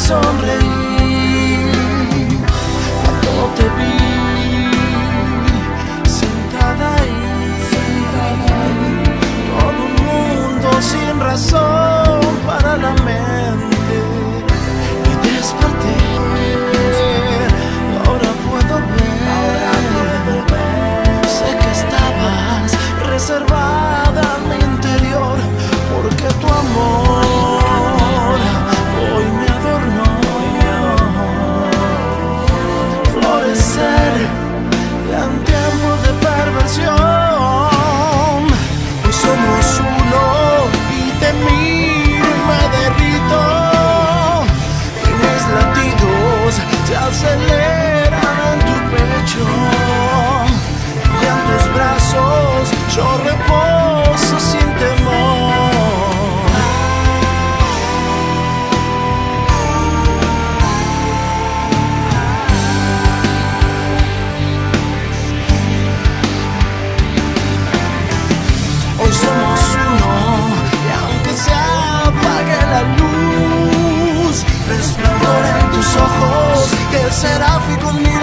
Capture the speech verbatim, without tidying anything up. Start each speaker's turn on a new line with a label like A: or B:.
A: sonreí cuando te vi sentada ahí. Todo un mundo sin razón para la mente, y desperté. Ahora puedo ver, sé que estabas reservada en mi interior, porque tu amor hoy me adornó. Florecer en tiempo de perversión. Hoy somos uno y te miro y me derrito, y mis latidos se aceleran en tu pecho, y en tus brazos yo reposo sin temor. Hoy somos uno, y aunque se apague la luz, resplandor en tus ojos, que seráficos míos.